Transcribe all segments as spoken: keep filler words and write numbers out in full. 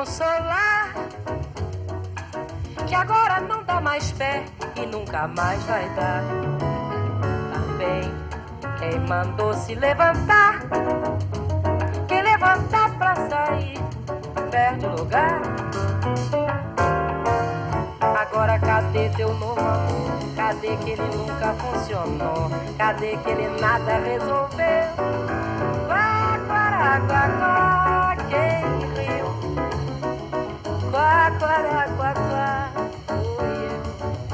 consolar, que agora não dá mais pé e nunca mais vai dar. Também quem mandou se levantar, quem levantar pra sair perde o lugar. Agora cadê teu novo amor? Cadê que ele nunca funcionou? Cadê que ele nada resolveu? Quá, quá, quá, quá, quem riu? Quá, quá, quá, quá, fui eu.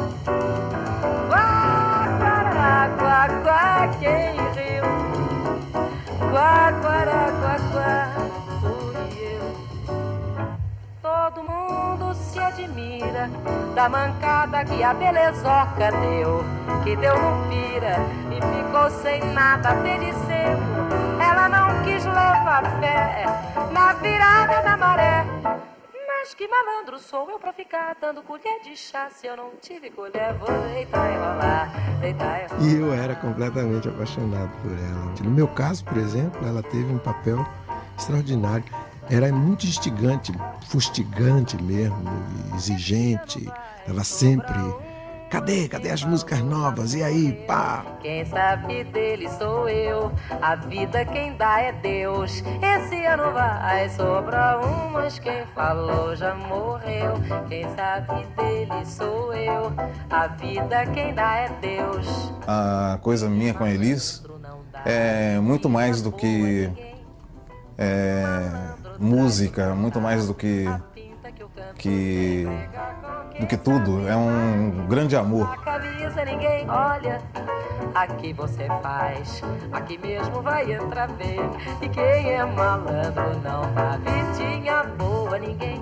Quá, quá, quá, quá, quem riu? Quá, quá, quá, quá, fui eu. Todo mundo se admira da mancada que a belezoca deu, que deu no pira e ficou sem nada, pereceu. Ela não quis levar fé na virada da maré. Mas que malandro sou eu pra ficar dando colher de chá? Se eu não tive colher, vou deitar e rolar, deitar e rolar. E eu era completamente apaixonado por ela. No meu caso, por exemplo, ela teve um papel extraordinário. Era muito instigante, fustigante mesmo, exigente. Ela sempre... Cadê? Cadê as músicas novas? E aí, pá? Quem sabe dele sou eu, a vida quem dá é Deus. Esse ano vai sobrar um, mas quem falou já morreu. Quem sabe dele sou eu, a vida quem dá é Deus. A coisa minha com a Elis é muito mais do que é, música, muito mais do que, que do que tudo, é um grande amor. A camisa ninguém olha, aqui você faz, aqui mesmo vai entrar bem. E quem é malandro não dá vidinha boa ninguém.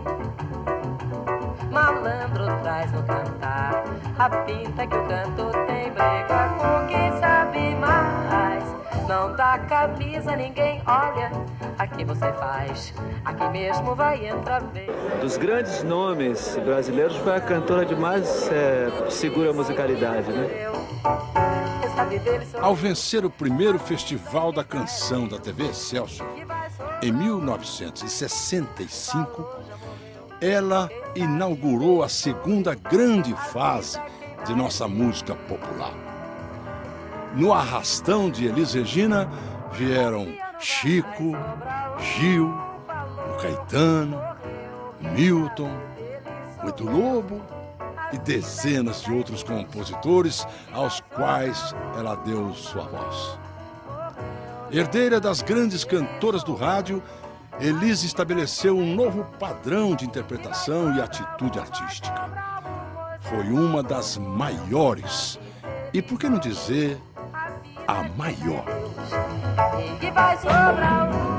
Malandro traz no cantar a pinta que o canto tem, briga com quem sabe mais. Não dá camisa ninguém olha, aqui você faz, aqui mesmo vai entrar bem. Dos grandes nomes brasileiros foi a cantora de mais é, segura musicalidade, né? Ao vencer o primeiro Festival da Canção da T V Excelsior, em mil novecentos e sessenta e cinco, ela inaugurou a segunda grande fase de nossa música popular. No arrastão de Elis Regina vieram Chico, Gil, o Caetano, Milton, o Edu Lobo e dezenas de outros compositores aos quais ela deu sua voz. Herdeira das grandes cantoras do rádio, Elis estabeleceu um novo padrão de interpretação e atitude artística. Foi uma das maiores, e por que não dizer a maior. E vai sobrar um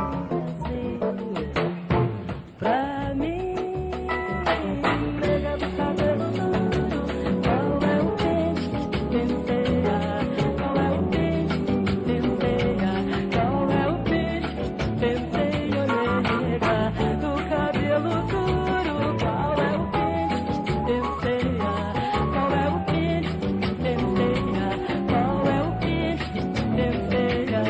pra mim. Prega do cabelo duro, qual é o peixe que penteia? Qual é o peixe que penteia? Qual é o peixe que penteia, nega? Do cabelo duro, qual é o peixe que penteia? Qual é o peixe que penteia? Qual é o peixe que penteia?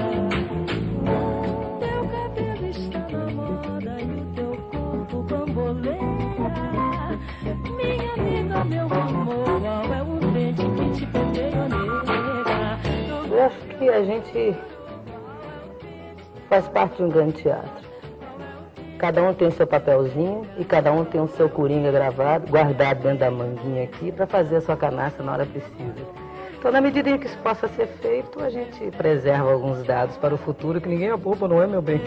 Teu cabelo está na moda e o teu corpo bamboleia. Minha amiga, meu amor, qual é o dente que te penteia, nega? Eu acho que a gente faz parte de um grande teatro. Cada um tem seu papelzinho e cada um tem o seu coringa gravado, guardado dentro da manguinha aqui, para fazer a sua canastra na hora precisa. Então, na medida em que isso possa ser feito, a gente preserva alguns dados para o futuro, que ninguém é bobo, não é, meu bem?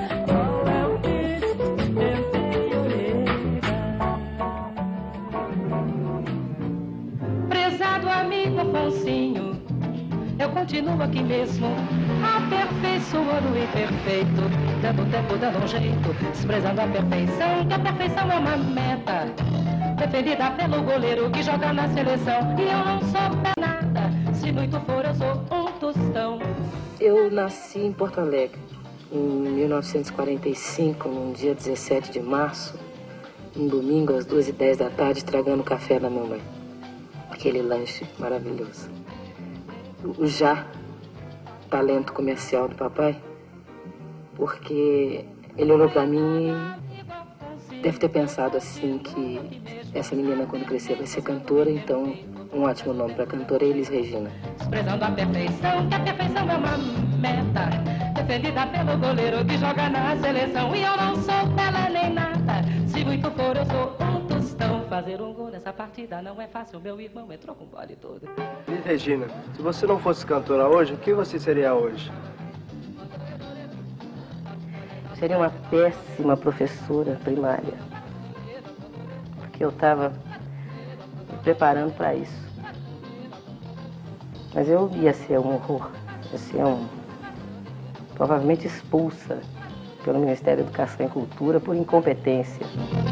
Prezado amigo Afonsinho, eu continuo aqui mesmo, aperfeiçoando o imperfeito, dando tempo, dando um jeito, desprezando a perfeição, que a perfeição é uma meta, defendida pelo goleiro que joga na seleção, e eu não sou pra nada, se muito for eu sou um tostão. Eu nasci em Porto Alegre, em mil novecentos e quarenta e cinco, num dia dezessete de março, um domingo às duas e dez da tarde, estragando café da mamãe. Aquele lanche maravilhoso. O já talento comercial do papai, porque ele olhou pra mim deve ter pensado assim que essa menina quando crescer vai ser cantora, então um ótimo nome para cantora é Elis Regina. Desprezando a perfeição, que a perfeição é uma meta, defendida pelo goleiro que joga na seleção. E eu não sou bela nem nada, se muito for eu sou um tostão. Fazer um gol nessa partida não é fácil, meu irmão entrou com o bola todo. Elis Regina, se você não fosse cantora hoje, o que você seria hoje? Seria uma péssima professora primária, porque eu estava me preparando para isso. Mas eu ia ser um horror, ia ser um... provavelmente expulsa pelo Ministério da Educação e Cultura por incompetência.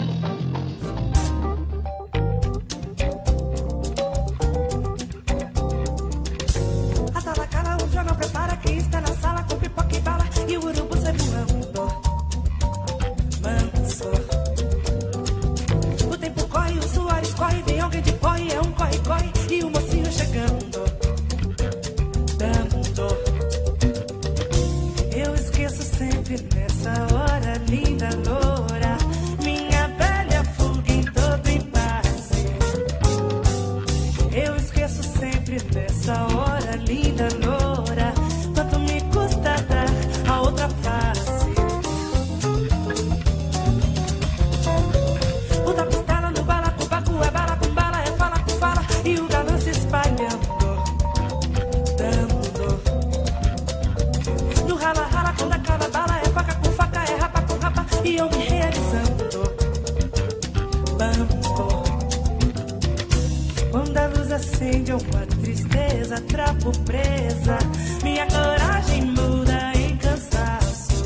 A sala cala, o jornal prepara, quem está na sala com pipoca e bala e o urubu sai voando. Manso. O tempo corre, o suor escorre, vem alguém de corre, é um corre-corre e o mocinho chegando. Dando. Eu esqueço sempre nessa hora linda, loura, minha velha fuga em todo impasse. Eu esqueço sempre nessa hora linda, loura, quanto me custa dar a outra face. O da pistola no balacobaco é bala com bala, é fala com fala e o galã se espalhando, dando. No rala rala quando acaba a bala é faca com faca, é rapa com rapa e eu me realizando, bando. Quando a luz acende uma tristeza, trapo presa, minha coragem muda em cansaço.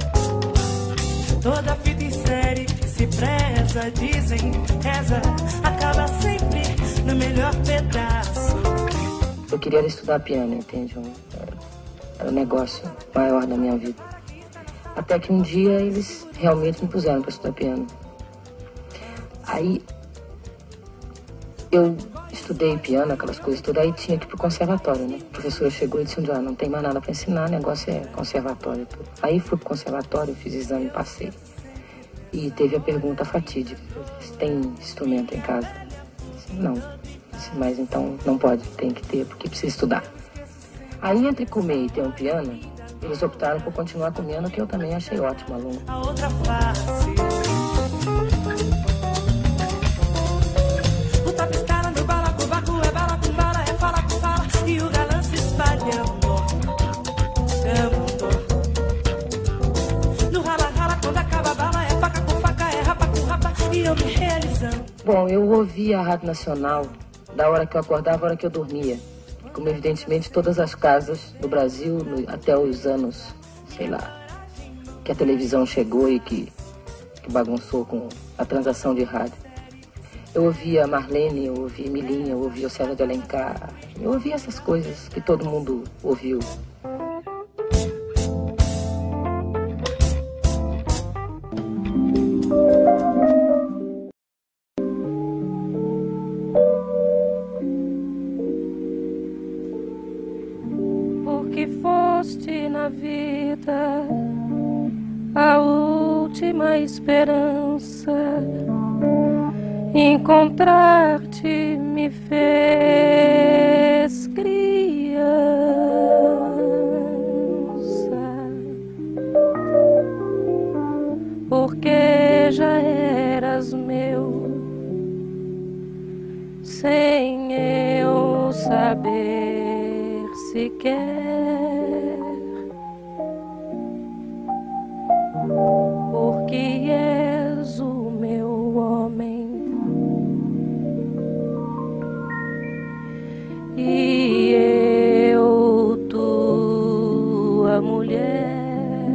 Toda fita em série que se preza, dizem, reza, acaba sempre no melhor pedaço. Eu queria estudar piano, entende? Um- Era o negócio maior da minha vida. Até que um dia eles realmente me puseram para estudar piano. Aí eu estudei piano, aquelas coisas todas, aí tinha que ir pro conservatório, né? O professor chegou e disse, ah, não tem mais nada para ensinar, o negócio é conservatório. Tudo. Aí fui pro conservatório, fiz exame, passei. E teve a pergunta fatídica, tem instrumento em casa? Eu disse, não. Eu disse, mas então não pode, tem que ter, porque precisa estudar. Aí entre comer e ter um piano, eles optaram por continuar comendo, que eu também achei ótimo, aluno. A outra face. O tapistara no balacobaco é bala com bala, é fala com fala e o galã se espalhando, dando. No rala rala quando acaba a bala é faca com faca, é rapa com rapa e eu me realizando. Bom, eu ouvia a Rádio Nacional da hora que eu acordava, da hora que eu dormia. Como evidentemente todas as casas do Brasil, no- até os anos, sei lá, que a televisão chegou e que, que bagunçou com a transação de rádio. Eu ouvia Marlene, eu ouvia Emilinha, eu ouvia o César de Alencar, eu ouvia essas coisas que todo mundo ouviu. Porque foste na vida a última esperança. Encontrar-te me fez criança. Porque já eras meu, sem eu saber sequer. Porque és o meu homem e eu tua mulher.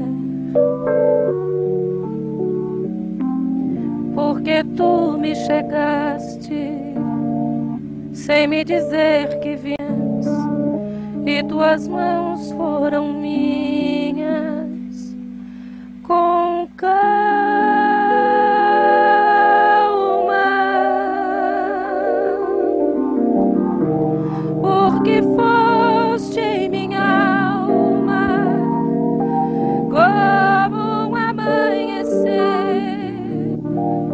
Porque tu me chegaste sem me dizer que vinhas e tuas mãos foram minhas com calma, porque foste em minha alma como um amanhecer,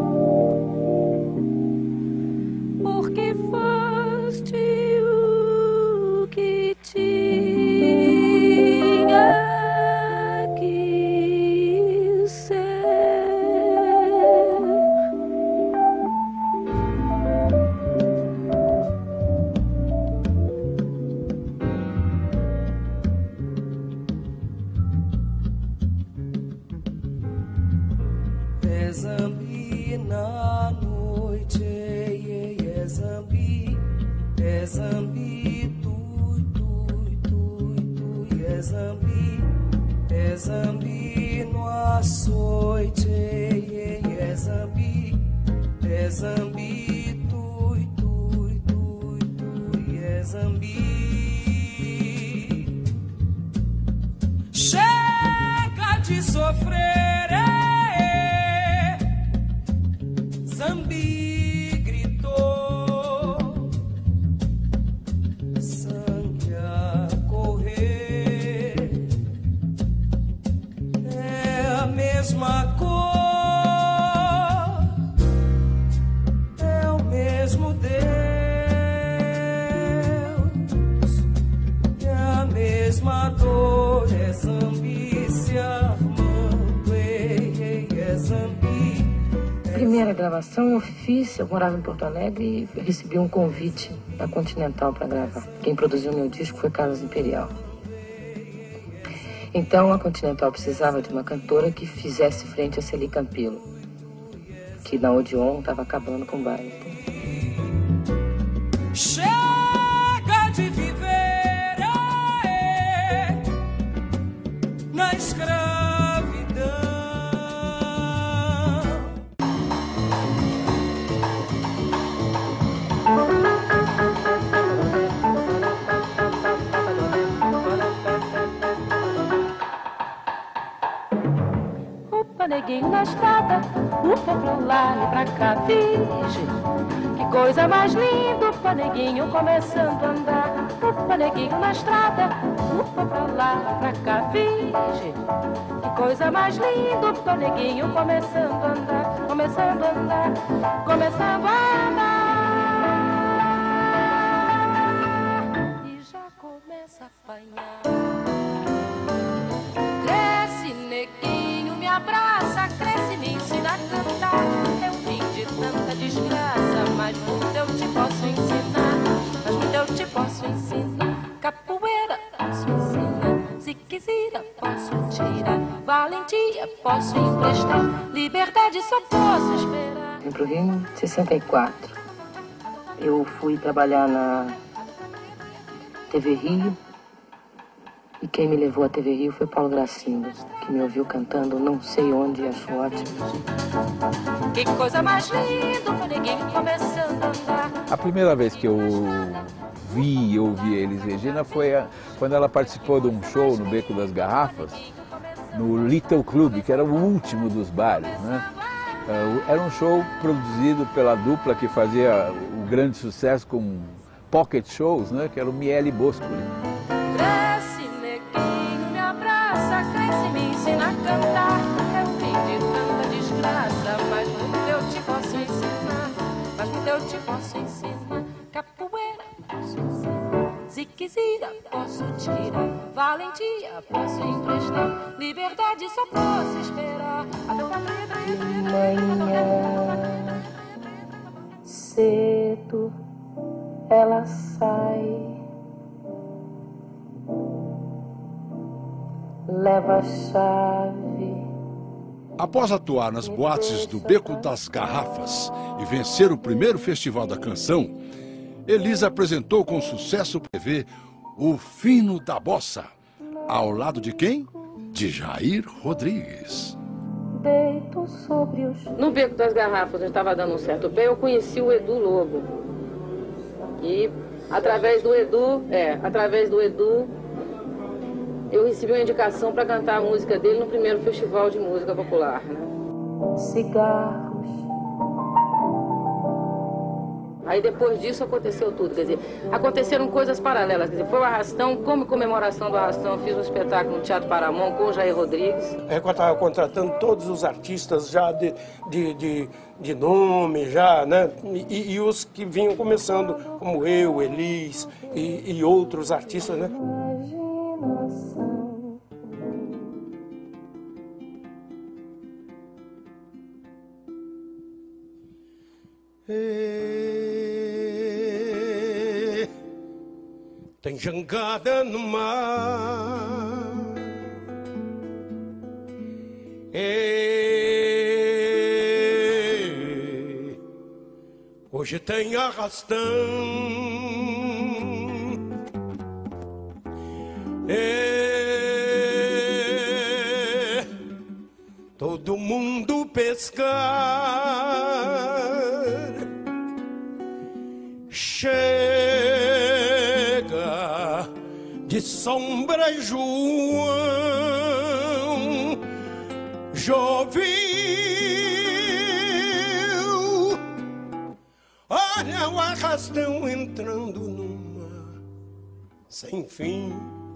Zambi na noite, é Zambi, é Zambi, tu, tu, tu, tu, é Zambi, é Zambi no açoite, é Zambi, é Zambi, tu, tu, tu, tu, é Zambi. Chega de sofrer, é, Zambi gritou, sangue a correr, é a mesma cor, é o mesmo Deus, é a mesma dor, é Zambi se armando, ei, ei, é Zambi. Primeira gravação eu fiz, eu morava em Porto Alegre e recebi um convite da Continental para gravar. Quem produziu meu disco foi Carlos Imperial. Então a Continental precisava de uma cantora que fizesse frente a Celi Campelo, que na Odeon estava acabando com o baile. Chega de viver, é, na escravidão. Upa, neguinho na estrada, upa pra lá e pra cá, virgem. Que coisa mais linda, upa, neguinho começando a andar. Upa, neguinho na estrada, upa pra lá e pra cá, virgem. Que coisa mais linda, upa, neguinho começando a andar. Começando a andar, começando a andar. E já começa a apanhar. Cresce, neguinho, me abraça, cresce, me ensina a cantar. Eu vim de tanta desgraça, mas muito eu te posso ensinar. Mas muito eu te posso ensinar. Capoeira posso ensinar, se quiser posso tirar. Valentia posso emprestar, liberdade só posso esperar. Vim pro Rio em sessenta e quatro. Eu fui trabalhar na T V Rio. E quem me levou à T V Rio foi Paulo Gracindo, que me ouviu cantando Não Sei Onde e achou ótimo. Que coisa mais linda, o neguinho começando a andar. A primeira vez que eu vi e ouvi a Elis Regina foi a, quando ela participou de um show no Beco das Garrafas, no Little Club, que era o último dos bares, né? Era um show produzido pela dupla que fazia o grande sucesso com pocket shows, né? Que era o Miele Bosco. Cresce, neguinho, me abraça, cresce, me ensina a cantar. Eu vim de tanta desgraça, mas muito eu te posso ensinar. Mas muito eu te posso ensinar. Capoeira posso ensinar, se quiser posso tirar. Valentia posso emprestar, liberdade só posso esperar. De manhã cedo ela sai, leva a chave. Após atuar nas boates do Beco das Garrafas e vencer o primeiro Festival da Canção, Elis apresentou com sucesso T V O Fino da Bossa, ao lado de quem? De Jair Rodrigues. Deito sobre os... No Beco das Garrafas, eu estava dando um certo pé, eu conheci o Edu Lobo. E através do Edu, é, através do Edu, eu recebi uma indicação para cantar a música dele no primeiro Festival de Música Popular, né? Cigarros. Aí depois disso aconteceu tudo, quer dizer, aconteceram coisas paralelas, quer dizer, foi o Arrastão, como comemoração do Arrastão, eu fiz um espetáculo no Teatro Paramount com o Jair Rodrigues. É, eu estava contratando todos os artistas já de, de, de, de nome, já, né? E, e os que vinham começando, como eu, Elis e, e outros artistas, né? Tem jangada no mar, é, Hoje tem arrastão, é todo mundo pescar, chega de Sombra João, Jovem. Olha o arrastão entrando numa sem fim.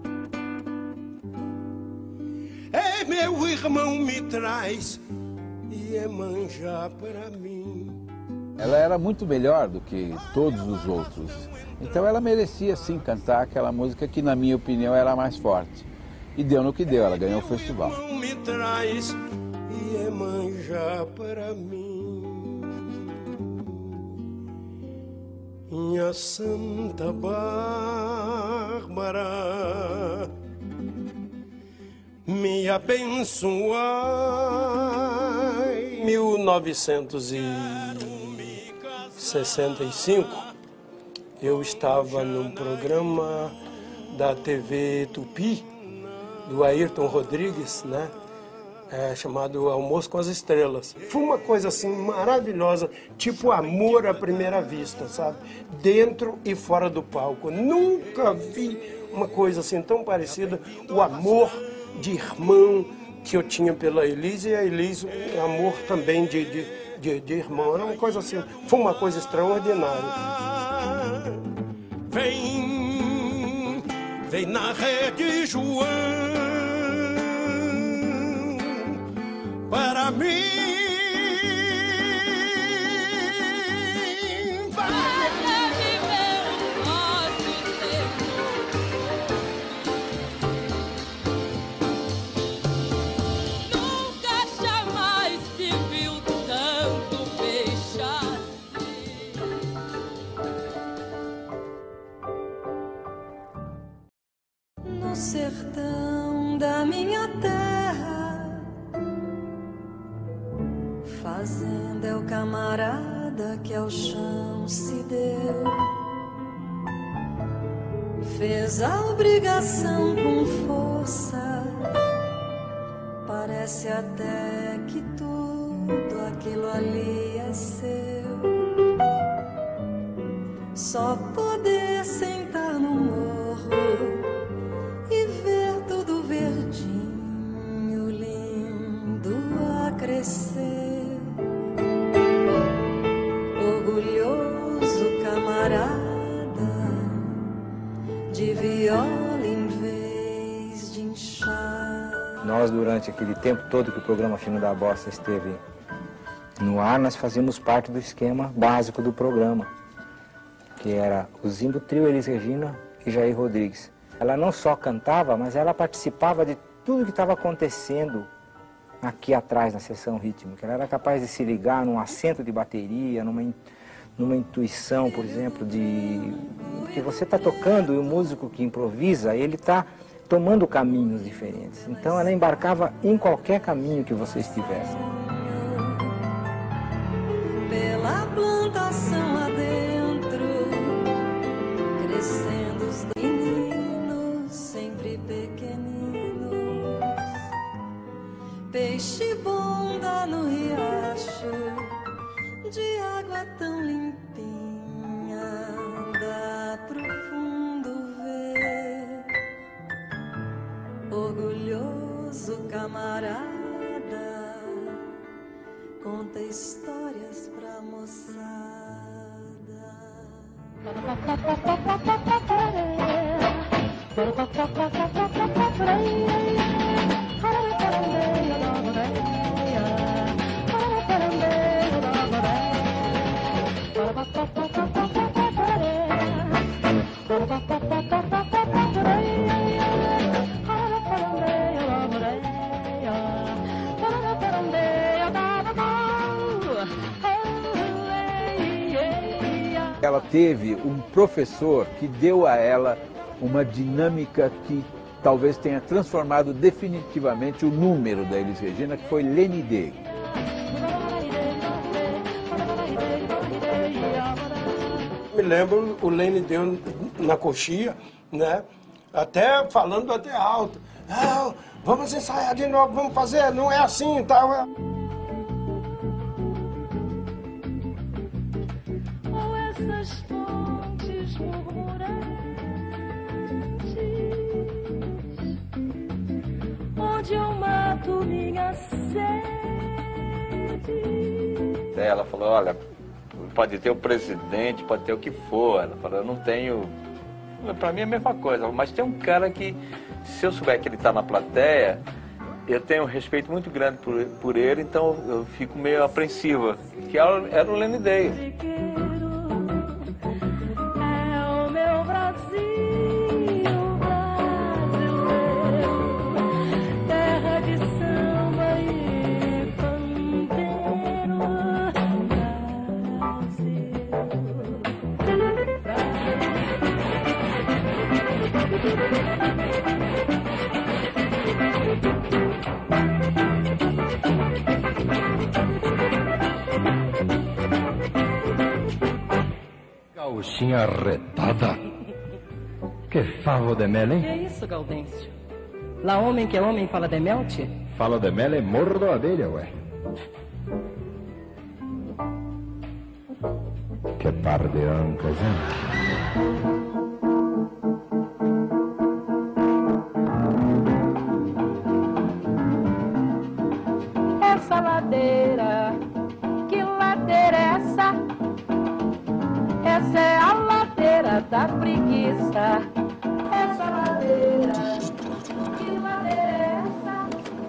É meu irmão me traz e é manjar para mim. Ela era muito melhor do que todos os outros. Então ela merecia sim cantar aquela música que, na minha opinião, era a mais forte. E deu no que deu, ela ganhou o festival. Meu irmão me traz e é manjar para mim. Minha Santa Bárbara, me abençoai. mil novecentos e sessenta e cinco, eu estava num programa da T V Tupi, do Ayrton Rodrigues, né? É, chamado Almoço com as Estrelas. Foi uma coisa assim maravilhosa, tipo amor à primeira vista, sabe? Dentro e fora do palco. Nunca vi uma coisa assim tão parecida. O amor de irmão que eu tinha pela Elis e a Elis, o amor também de, de, de, de irmão. Era uma coisa assim, foi uma coisa extraordinária. Vem, vem na rede, João, para mim, vai viver o nosso tempo. Nunca jamais se viu tanto beijar-se. No sertão da minha terra, fazenda é o camarada que ao chão se deu, fez a obrigação com força, parece até que tudo aquilo ali é seu. Só poder sentar no morro e ver tudo verdinho, lindo a crescer. Orgulhoso camarada, de viola em vez de enxar. Nós, durante aquele tempo todo que o programa Fino da Bossa esteve no ar, nós fazíamos parte do esquema básico do programa, que era o Zimbo Trio, Elis Regina e Jair Rodrigues. Ela não só cantava, mas ela participava de tudo que estava acontecendo aqui atrás na sessão rítmica. Ela era capaz de se ligar num acento de bateria, numa, numa intuição, por exemplo, de que você está tocando e o músico que improvisa, ele está tomando caminhos diferentes. Então ela embarcava em qualquer caminho que você estivesse. Pela plantação adentro, crescendo os meninos, sempre pequeninos. Peixe bonda no riacho, de água tão limpinha, dá pro fundo ver. Orgulhoso camarada, conta histórias pra moçada. Ela teve um professor que deu a ela uma dinâmica que talvez tenha transformado definitivamente o número da Elis Regina, que foi Leni Degg. me lembro, o Lene deu na coxia, né? Até falando até alto. Ah, vamos ensaiar de novo, vamos fazer, não é assim e tal. Ou essas fontes murmurantes, onde eu mato minha sede. Ela falou, olha, pode ter o presidente, pode ter o que for. Ela falou, eu não tenho... Pra mim é a mesma coisa, mas tem um cara que, se eu souber que ele tá na plateia, eu tenho um respeito muito grande por, por ele, então eu fico meio apreensiva, que era, era o Lene Day. É o meu Brasil, brasileiro, terra de samba e pandeiro, Gauchinha arretada. Que favo de mel, hein? Que é isso, Gaudêncio? Lá homem que é homem fala de melte? Falo de mel é morro da abelha, ué. Que par de ancas, hein? Essa ladeira, que ladeira é essa? Essa é a ladeira da preguiça. Essa ladeira, que ladeira é essa?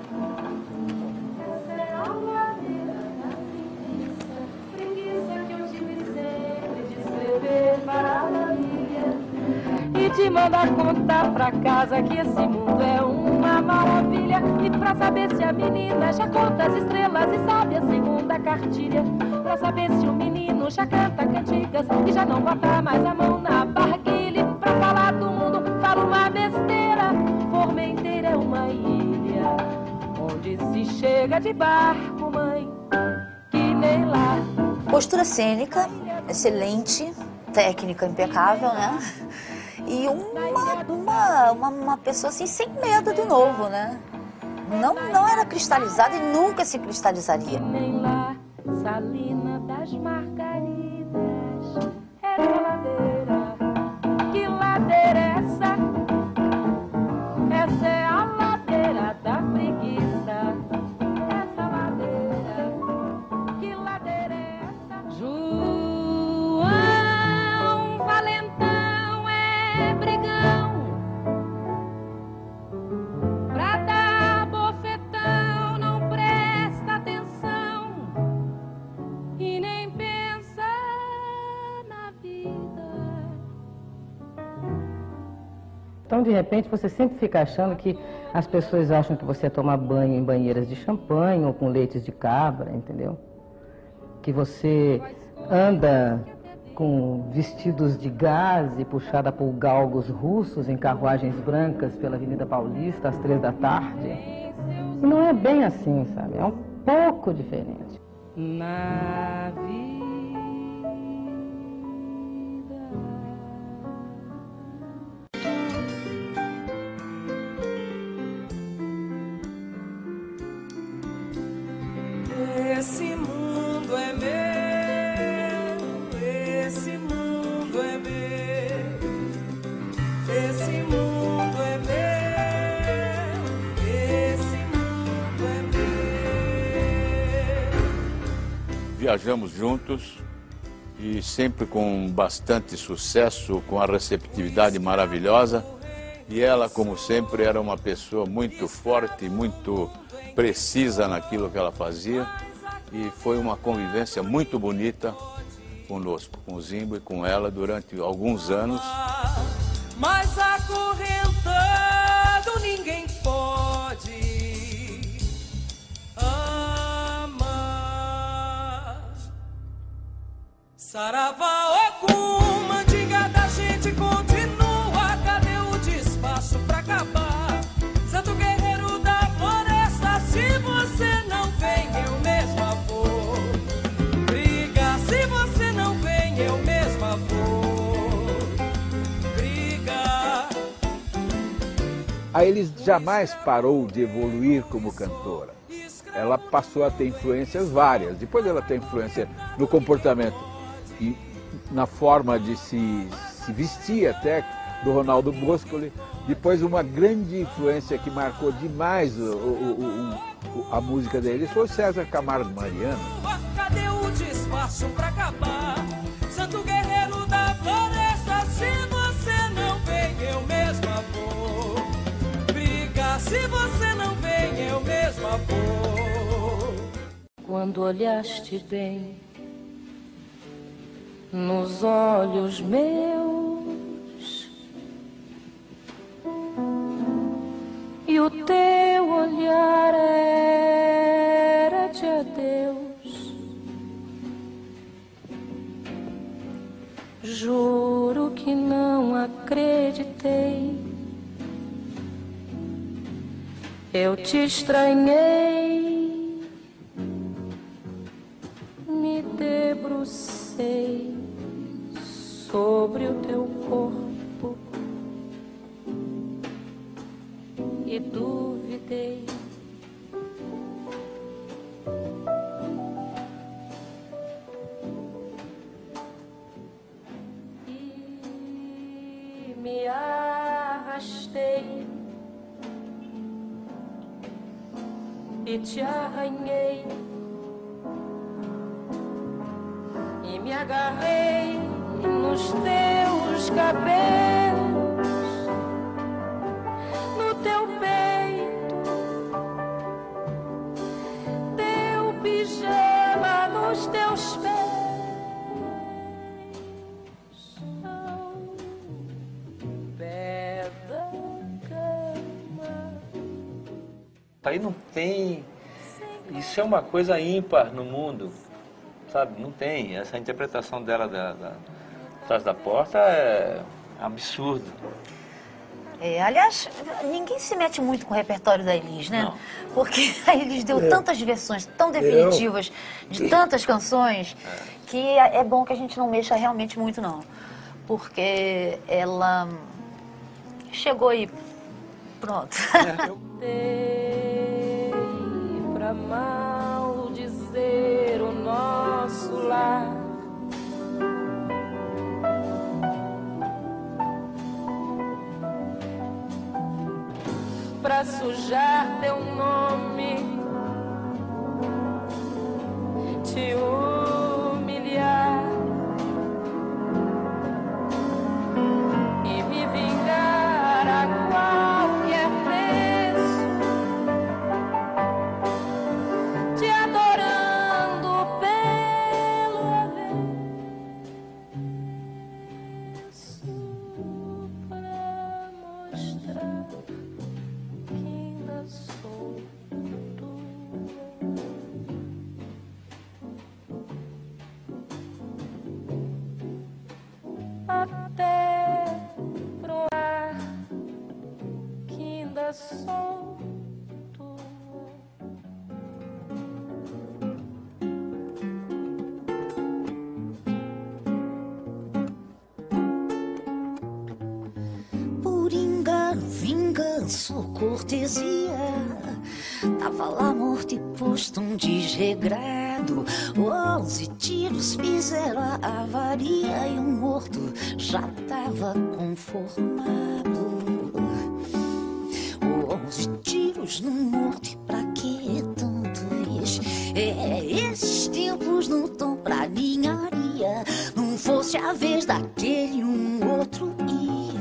Essa é a ladeira da preguiça. Preguiça que eu tive sempre de escrever para a família e de mandar contar pra casa que esse mundo é uma maravilha. E pra saber se a menina já conta as estrelas e sabe a segunda cartilha. Pra saber se o menino já canta cantigas e já não bota mais a mão na barquilha. Pra falar do mundo, fala uma besteira. Formenteira é uma ilha onde se chega de barco, mãe, que nem lá. Postura cênica, excelente, técnica impecável, né? E uma, uma, uma, uma pessoa assim, sem medo do novo, né? Não, não era cristalizada e nunca se cristalizaria. Nem lá, Salina das Margaridas, essa ladeira, que ladeira é essa? Essa é a ladeira da preguiça. Essa ladeira, que ladeira é essa? João Valentão é brigão, pra dar bofetão não presta atenção e nem pensa na vida. Então, de repente, você sempre fica achando que as pessoas acham que você toma banho em banheiras de champanhe ou com leites de cabra, entendeu? Que você anda com vestidos de gaze puxada por galgos russos em carruagens brancas pela Avenida Paulista às três da tarde. E não é bem assim, sabe? É um pouco diferente. Na vida. Esse mundo é meu, esse mundo é meu, esse mundo é meu, esse mundo é meu. Viajamos juntos e sempre com bastante sucesso, com a receptividade maravilhosa. E ela, como sempre, era uma pessoa muito forte, muito precisa naquilo que ela fazia. E foi uma convivência muito bonita conosco, com o Zimbo e com ela durante alguns anos. Mas acorrentado ninguém pode amar. Saravá, Ogum, mandinga da gente continua. Cadê o despacho pra acabar? Santo guerreiro da floresta, se você não vem, eu mesma vou. Briga, se você não vem, eu mesma vou. A Elis jamais parou de evoluir como cantora. Ela passou a ter influências várias. Depois ela tem influência no comportamento e na forma de se, se vestir até, do Ronaldo Boscoli. Depois uma grande influência que marcou demais o, o, o, o, a música deles foi o César Camargo Mariano. Cadê o despacho pra acabar? Santo guerreiro da floresta, se você não vem, eu mesma vou brigar. Se você não vem, eu mesma vou. Quando olhaste bem nos olhos meus e o teu olhar era de adeus, juro que não acreditei. Eu te estranhei, me debrucei sobre o teu corpo e duvidei. E me arrastei e te arranhei e me agarrei nos teus cabelos, no teu peito, teu pijama nos teus pés. Pé da cama. Aí não tem... Isso é uma coisa ímpar no mundo, sabe? Não tem. Essa interpretação dela da, da Atrás da Porta é absurdo. É, aliás, ninguém se mete muito com o repertório da Elis, né? Não. Porque a Elis deu É. tantas versões tão definitivas de tantas canções que é bom que a gente não mexa realmente muito, não. Porque ela chegou e pronto. Dei pra maldizer o nosso lar, pra sujar teu nome, te humilhar e me vingar a qualquer preço, te adorando pelo avesso, pra mostrar que ainda sou tua. Até provar que ainda sou tua. Por engano, vingança ou cortesia, tava lá morto e posto um desregrado. Onze tiros fizeram a avaria e o morto já tava conformado. Onze tiros no morto e pra que tantos? É, esses tempos não tão pra ninharia. Não fosse a vez daquele um outro ia.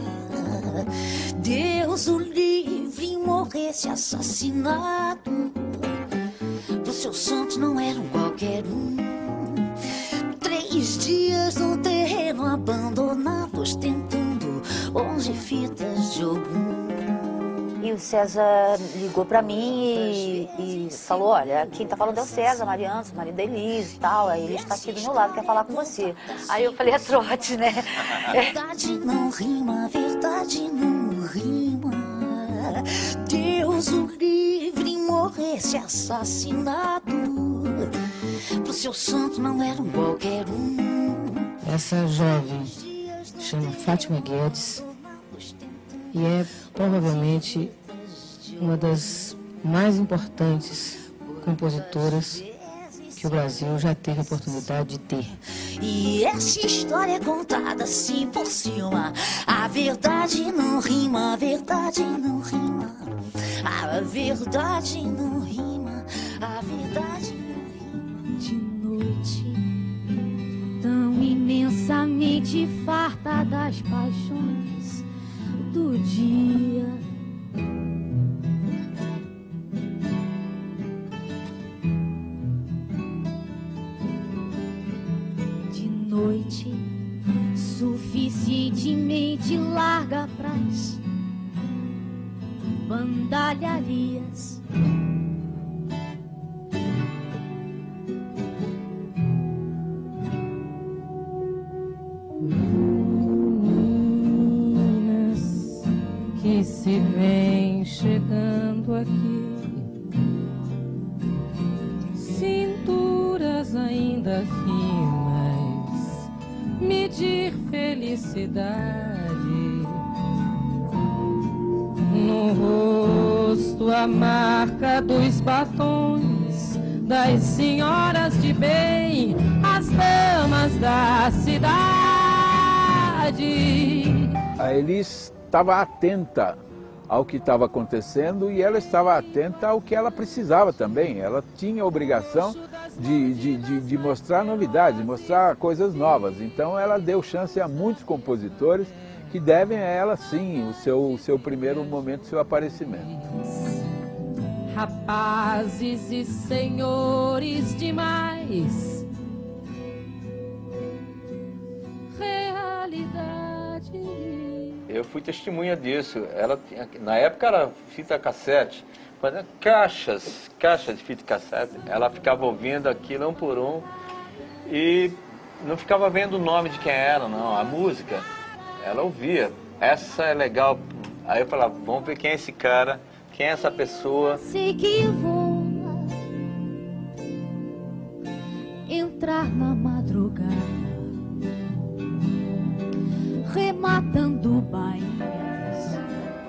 Deus o livre morresse assassinado. O seu santo não era um qualquer um. Três dias no terreno abandonado, ostentando onze fitas de Ogum. E o César ligou pra mim e, e falou, olha, quem tá falando é o César Mariano, marido da Elis e tal, aí ele está aqui do meu lado, quer falar com você. Aí eu falei, é trote, né? Verdade não rima, verdade não rima. Deus o livre morresse assassinado. Pro seu santo não era um qualquer um. Essa jovem chama Fátima Guedes e é provavelmente uma das mais importantes compositoras que o Brasil já teve a oportunidade de ter. E essa história é contada assim por cima. A verdade não rima, a verdade não rima. A verdade não rima, a verdade não rima. De noite, tão imensamente farta das paixões do dia. Noite suficientemente larga pras bandalharias. Meninas que se vem chegando aqui, cinturas ainda finas, medir felicidade. No rosto a marca dos batons das senhoras de bem, as damas da cidade. A Elis estava atenta ao que estava acontecendo e ela estava atenta ao que ela precisava também. Ela tinha a obrigação de, de, de, de mostrar novidades, de mostrar coisas novas. Então ela deu chance a muitos compositores que devem a ela, sim, o seu, o seu primeiro momento, o seu aparecimento. Rapazes e senhores demais, realidade. Eu fui testemunha disso. Ela tinha, na época era fita cassete, fazendo caixas, caixas de fita cassete. Ela ficava ouvindo aquilo um por um e não ficava vendo o nome de quem era, não. A música, ela ouvia. Essa é legal. Aí eu falava, vamos ver quem é esse cara, quem é essa pessoa. Sei que vou entrar na madrugada, rematando bainhas.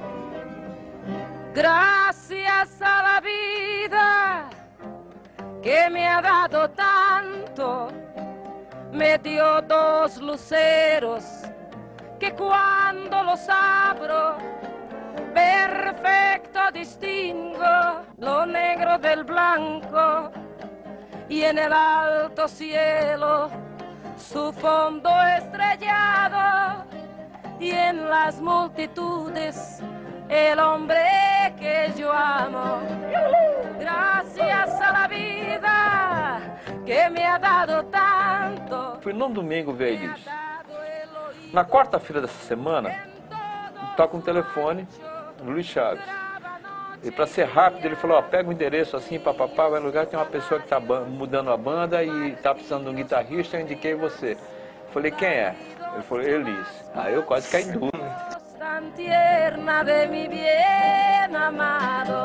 Gracias a la vida que me ha dado tanto, me dio dos luceros que cuando los abro perfecto distingo lo negro del blanco y en el alto cielo su fondo estrellado y en las multitudes el hombre que yo amo. Gracias a la vida que me ha dado tanto. Fui num domingo ver Elis. Na quarta-feira dessa semana, toca um telefone, Luiz Chaves. E para ser rápido, ele falou, ó, pega o endereço assim, papapá, vai no lugar, tem uma pessoa que está mudando a banda e está precisando de um guitarrista, eu indiquei você. Eu falei, quem é? Ele falou, Elis. Aí eu quase caí duro. Tan tierna de mi bien amado.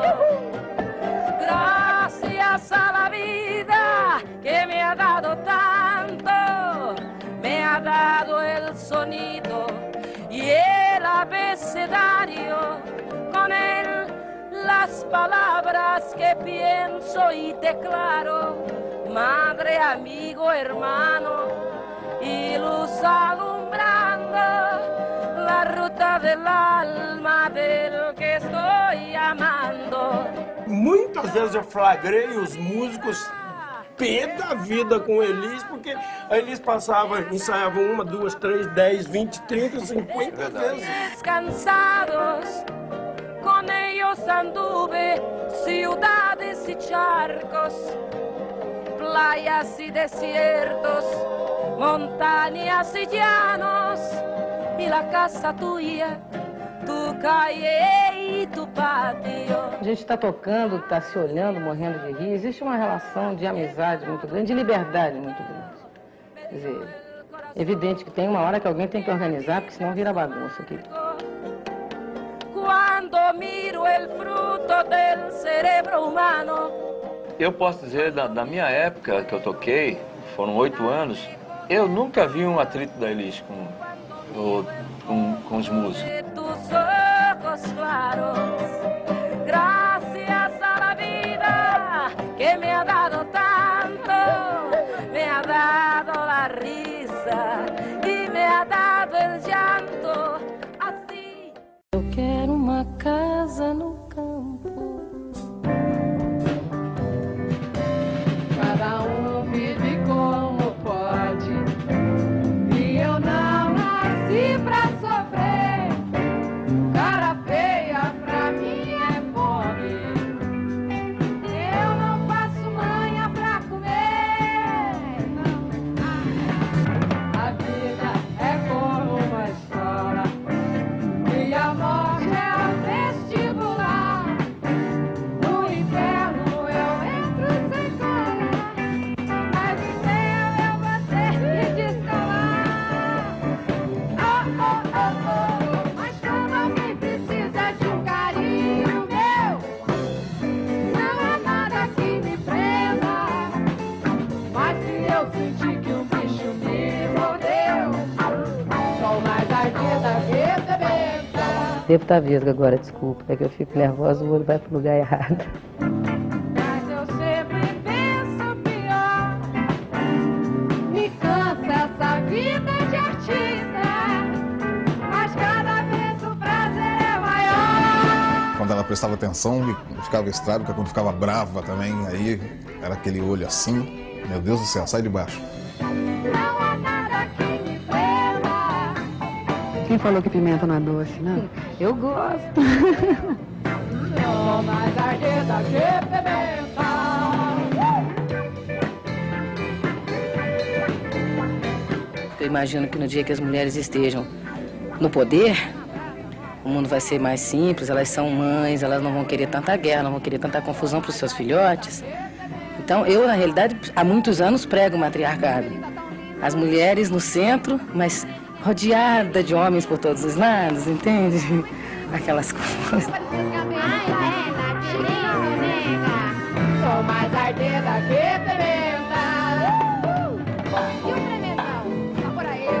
Gracias a la vida que me ha dado tanto, me ha dado el sonido y el abecedario, con él las palabras que pienso y declaro, madre, amigo, hermano, y luz alumbrando la ruta del alma del que estoy amando. Muitas vezes eu flagrei os músicos pé da vida com Elis, porque a Elis passava, ensaiava uma, duas, três, dez, vinte, trinta, cinquenta vezes. Descansados, con ellos anduve ciudades y charcos, playas y desiertos, montañas y llanos, y la casa tuya, tu calle e tu pátio. A gente está tocando, está se olhando, morrendo de rir. Existe uma relação de amizade muito grande, de liberdade muito grande. Quer dizer, é evidente que tem uma hora que alguém tem que organizar, porque senão vira bagunça aqui. Quando miro o fruto del cerebro humano. Eu posso dizer, da, da minha época que eu toquei, foram oito anos, eu nunca vi um atrito da Elis com, com, com os músicos. casa no campo. Cada um vive como pode, e eu não nasci pra sofrer. Cara feia pra mim é fome, eu não faço manha pra comer. A vida é como uma escola, e a morte é o vestibular. No inferno eu entro sem cola, mas no céu eu vou ter que descolar. Oh, oh, oh, oh, mas quando alguém precisa de um carinho meu, não há nada que me prenda. Mas se eu sentir que um bicho me mordeu, sou mais ardida que pimenta. Devo estar vesga agora, desculpa, é que eu fico nervosa, o olho vai pro lugar errado. Mas eu sempre penso pior. Me cansa essa vida de artista, mas cada vez o prazer é maior. Quando ela prestava atenção, e ficava estrábica, quando ficava brava também, aí era aquele olho assim. Meu Deus do céu, sai de baixo. Não há nada que me prenda. Quem falou que pimenta não é doce, né? Eu gosto. Sou mais ardida que pimenta. Eu imagino que no dia que as mulheres estejam no poder, o mundo vai ser mais simples, elas são mães, elas não vão querer tanta guerra, não vão querer tanta confusão para os seus filhotes. Então, eu, na realidade, há muitos anos prego o matriarcado. As mulheres no centro, mas rodeada de homens por todos os lados, entende? Aquelas coisas. Sou mais ardida que pimenta. E o pimentão? Tá por aí,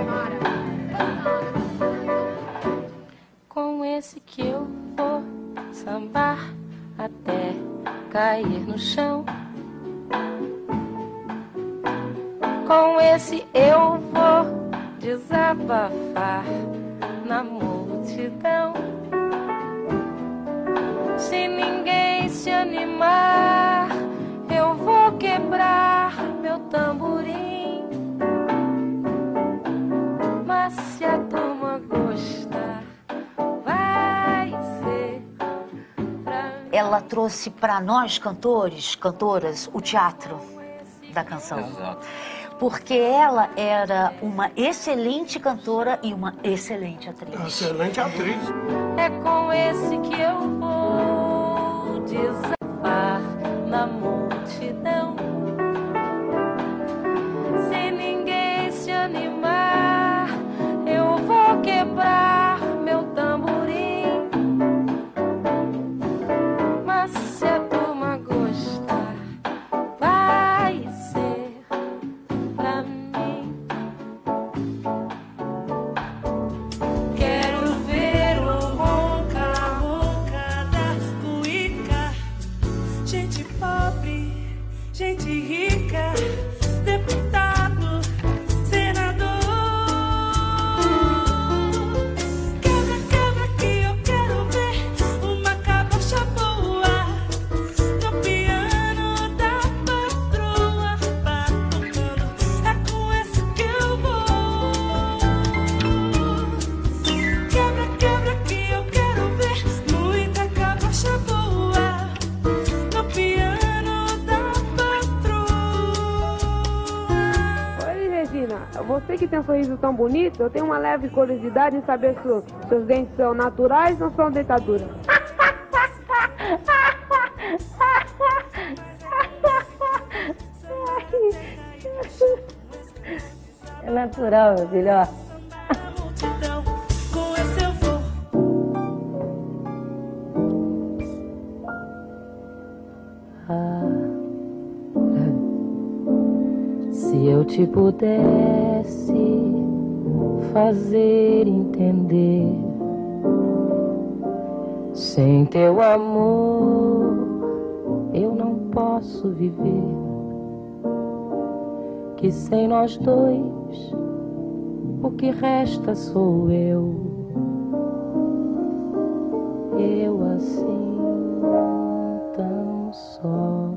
Mara. Com esse que eu vou sambar até cair no chão. Com esse eu vou desabafar na multidão. Se ninguém se animar, eu vou quebrar meu tamborim. Mas se a turma gostar, vai ser pra mim. Ela trouxe para nós, cantores, cantoras, o teatro da canção. Exato. Porque ela era uma excelente cantora e uma excelente atriz. Excelente atriz. É com esse que eu vou desabafar na multidão. Se ninguém se animar, eu vou quebrar meu tamborim. Mas se a turma gostar, vai ser pra mim. Quero ver o ronca, ronca da cuíca. Gente pobre, gente rica, deputado, senador. Quebra, quebra que eu quero ver uma cabocha boa no piano da patroa. Batucando, é com esse que eu vou. Quebra, quebra que eu quero ver muita cabocha boa no piano da patroa. Oi, Regina. Você que tem um sorriso tão bonito, eu tenho uma leve curiosidade em saber se os seus dentes são naturais ou são dentadura. É natural, meu filho, ó. Com esse eu vou. Ah, se eu te pudesse fazer entender, sem teu amor eu não posso viver, que sem nós dois o que resta sou eu. Eu assim tão só.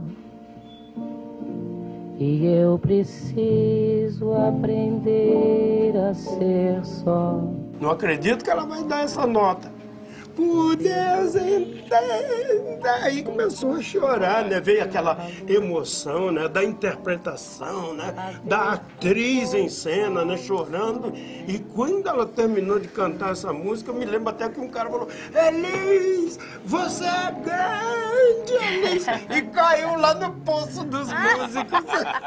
E eu preciso aprender a ser só. Não acredito que ela vai dar essa nota. Por Deus, entenda. Aí começou a chorar, né? Veio aquela emoção, né? Da interpretação, né? Da atriz em cena, né? Chorando. E quando ela terminou de cantar essa música, eu me lembro até que um cara falou: Elis, você é grande, Elis! E caiu lá no poço dos músicos.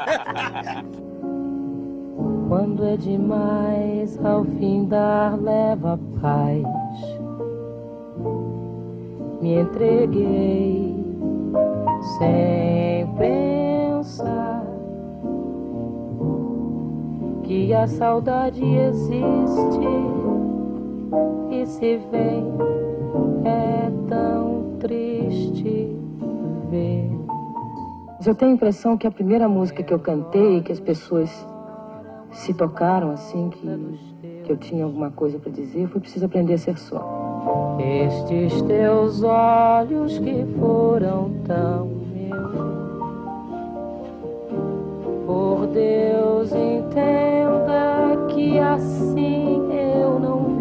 Quando é demais, ao findar leva paz. Me entreguei sem pensar que a saudade existe e se vem, é tão triste ver. Mas eu tenho a impressão que a primeira música que eu cantei, que as pessoas se tocaram assim, que, que eu tinha alguma coisa para dizer, foi Preciso Aprender a Ser Só. Estes teus olhos que foram tão meus, por Deus entenda que assim eu não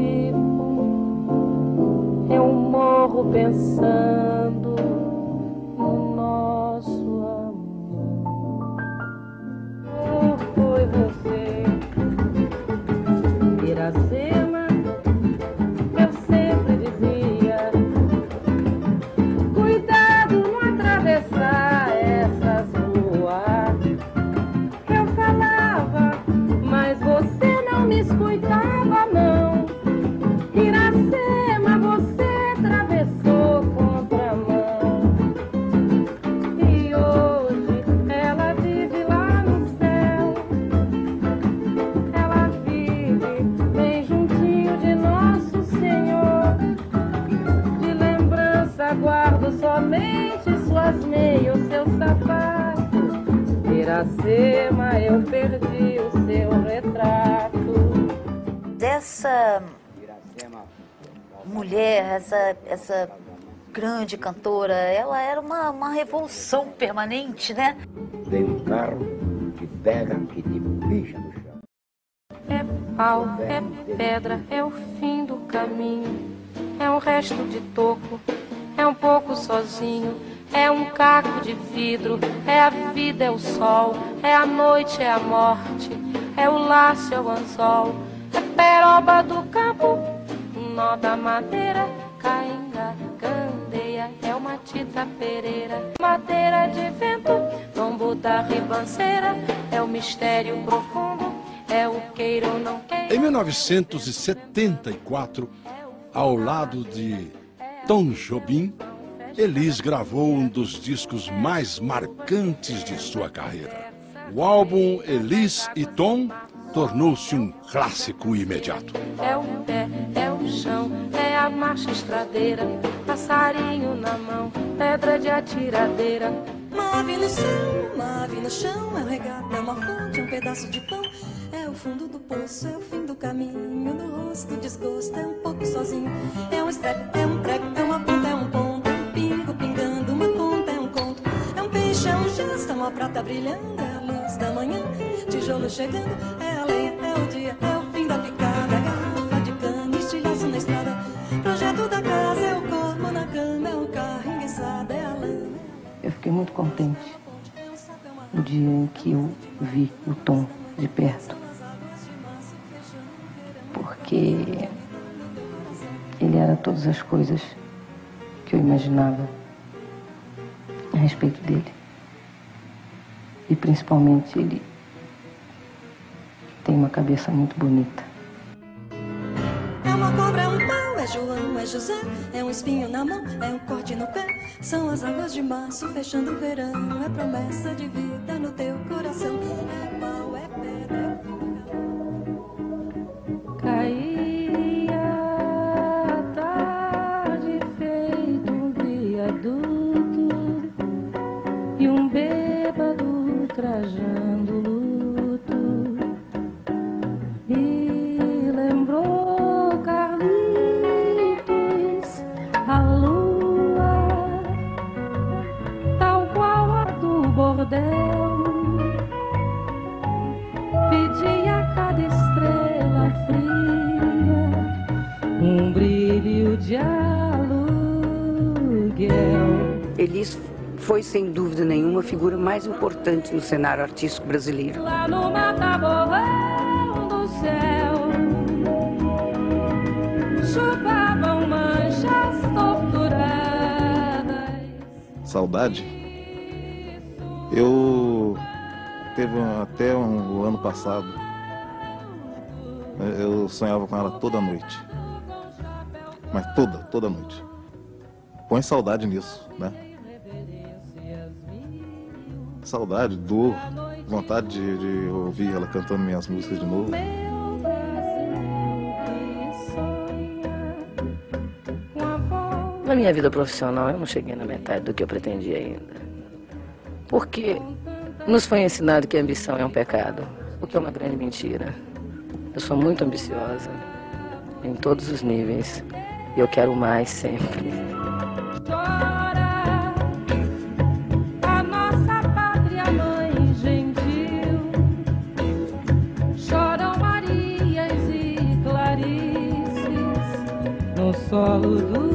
vivo. Eu morro pensando no nosso amor. Foi você, Iracema. Iracema, eu perdi o seu retrato. Dessa mulher, essa, essa grande cantora, ela era uma, uma revolução permanente, né? Vem um carro que pega, que te picha no chão. É pau, é pedra, é o fim do caminho. É um resto de toco, é um pouco sozinho. É um caco de vidro, é a vida, é o sol, é a noite, é a morte, é o laço, é o anzol, é peroba do campo, nó da madeira, cainga, candeia, é uma tita pereira, madeira de vento, tombo da ribanceira, é o mistério profundo, é o queira ou não queira. Em mil novecentos e setenta e quatro, ao lado de Tom Jobim, Elis gravou um dos discos mais marcantes de sua carreira. O álbum Elis e Tom tornou-se um clássico imediato. É o pé, é o chão, é a marcha estradeira, passarinho na mão, pedra de atiradeira. Move no céu, move no chão, é um regato, é uma fonte, é um pedaço de pão. É o fundo do poço, é o fim do caminho, no rosto desgosto, é um pouco sozinho. É um step, é um treco, é uma ponta, é um ponto, é um pingo pingando, uma conta, é um conto. É um peixe, é um gesto, é uma prata brilhando, é a luz da manhã, tijolo chegando, é a lenha, é o dia, é o fim da picada, é garrafa de cana, estilhaço na estrada. Projeto da casa, é o corpo na cama, é o carro enguiçado, é a lã. Eu fiquei muito contente no dia em que eu vi o Tom de perto, porque ele era todas as coisas que eu imaginava a respeito dele. E principalmente ele tem uma cabeça muito bonita. É uma cobra, é um pau, é João, é José, é um espinho na mão, é um corte no pé. São as águas de março fechando o verão, é promessa de vida no teu coração. É pau, é pedra, é caía a tarde feito um viaduto e um bêbado trajando luto. Me lembrou Carlitos, a luz cordel, pedi a cada estrela fria um brilho de aluguel. Elis foi, sem dúvida nenhuma, a figura mais importante no cenário artístico brasileiro. Lá no mataborrão do céu chupavam manchas torturadas. Saudade? Eu teve um, até um, o ano passado, eu sonhava com ela toda noite. Mas toda, toda noite. Põe saudade nisso, né? Saudade, dor, vontade de, de ouvir ela cantando minhas músicas de novo. Na minha vida profissional, eu não cheguei na metade do que eu pretendia ainda. Porque nos foi ensinado que a ambição é um pecado, o que é uma grande mentira. Eu sou muito ambiciosa, em todos os níveis, e eu quero mais sempre. A nossa pátria mãe gentil, choram Marias e Clarices no solo do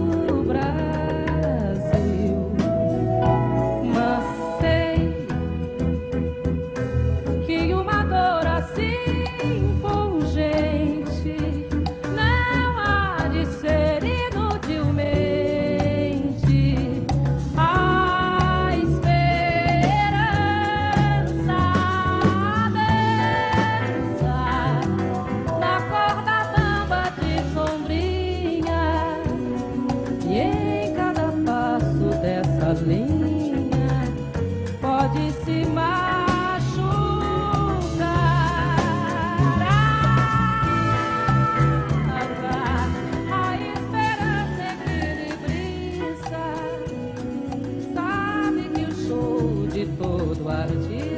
todo artista